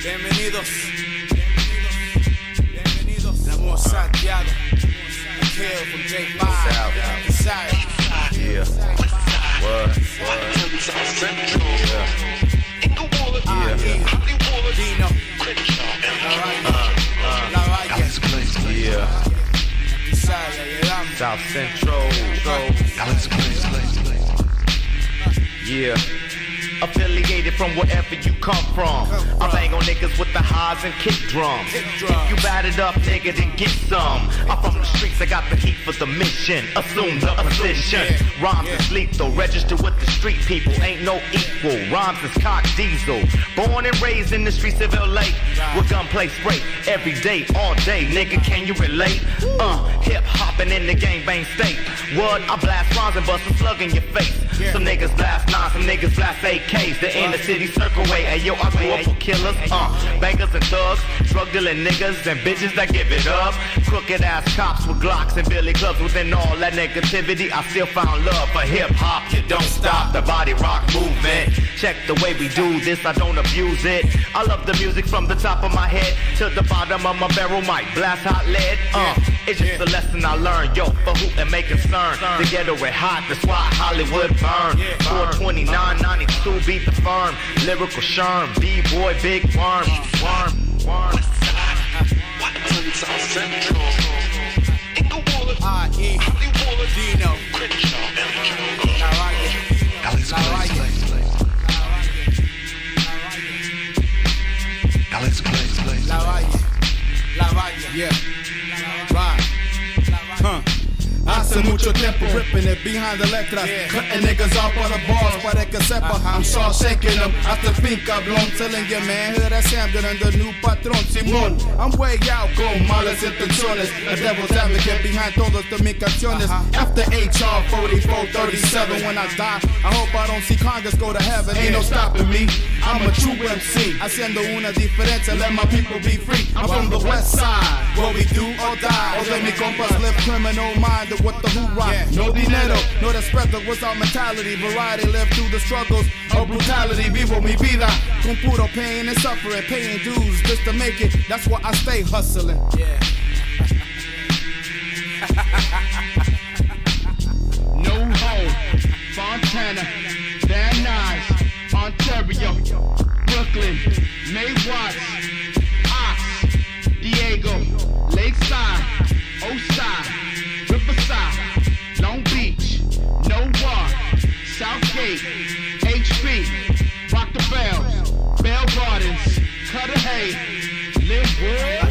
Bienvenidos. L'Amour Santiago. A kill from J5. Inside. Yeah. What? Dino. La Valle. Yeah. Inside, ya llegamos. South Central. Yeah. Affiliated from wherever you come from. I bang on niggas with the highs and kick drums. If you batted up, nigga, then get some. I'm from the streets, I got the heat for the mission. Assume the position. Rhymes is lethal, register with the street people. Ain't no equal. Rhymes is cock diesel. Born and raised in the streets of LA. With gunplay spray every day, all day. Nigga, can you relate? Hip hopping in the gangbang state. What? I blast rhymes and bust a slug in your face. Some niggas blast nines, some niggas blast AKs. The inner city circle way. Hey yo, I grew up with killers, bangers and thugs, drug dealing niggas and bitches that give it up. Crooked ass cops with Glocks and Billy clubs. Within all that negativity, I still found love for hip hop. You don't stop the body rock movement. Check the way we do this, I don't abuse it. I love the music from the top of my head to the bottom of my barrel. Mic blast hot lead. It's just a lesson I learned. Yo, for who and make concern. The ghetto is hot, that's why Hollywood burn. 429, 92 beat the firm. Lyrical sherm, B-boy, big worm. South Central. I.E. Dino. La Valle. La Valle. La Valle. La Valle. Yeah. Right. Hace mucho tiempo ripping it behind the letras, cutting niggas off on the balls para que sepa. I'm sure shaking them hasta el fin, cabrón. Telling you, man, hear that sound, getting the new patrón, Simón. I'm way out con malas intenciones, a devil's advocate behind todas de mis canciones. After HR 4437, when I die, I hope I don't see Congress go to heaven. Ain't no stopping me, I'm a true MC. Haciendo una diferencia, let my people be free. I'm from the west side, what we do or die. All of mi compas live criminal minded. What the hoorah, no dinero, no respeto, what's our mentality? Variety, live through the struggles of brutality. Vivo mi vida con puro pain and suffering, paying dues just to make it. That's why I stay hustling. Yeah. No Home, Fontana, Van Nuys, Ontario, Brooklyn, May Watts, Ox, Diego, Lakeside, Oside, Riverside, Long Beach, Nowhere, Southgate, HB, Rock the Bells, Bell Gardens, Cudahy, Linwood.